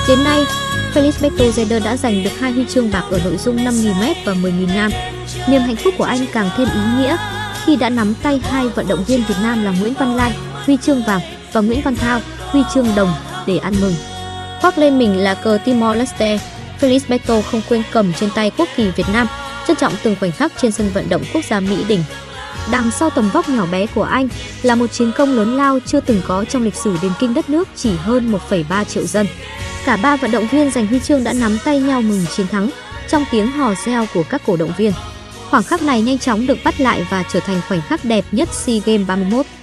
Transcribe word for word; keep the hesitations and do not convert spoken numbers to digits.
Đến nay, Felix Beto Jeder đã giành được hai huy chương bạc ở nội dung năm nghìn mét và mười nghìn nam. Niềm hạnh phúc của anh càng thêm ý nghĩa khi đã nắm tay hai vận động viên Việt Nam là Nguyễn Văn Lai, huy chương vàng, và Nguyễn Văn Thao, huy chương đồng để ăn mừng. Khoác lên mình là cờ Timor-Leste, Felix Beto không quên cầm trên tay quốc kỳ Việt Nam, trân trọng từng khoảnh khắc trên sân vận động quốc gia Mỹ Đình. Đằng sau tầm vóc nhỏ bé của anh là một chiến công lớn lao chưa từng có trong lịch sử điền kinh đất nước chỉ hơn một phẩy ba triệu dân. Cả ba vận động viên giành huy chương đã nắm tay nhau mừng chiến thắng trong tiếng hò reo của các cổ động viên. Khoảnh khắc này nhanh chóng được bắt lại và trở thành khoảnh khắc đẹp nhất SEA Games ba mươi mốt.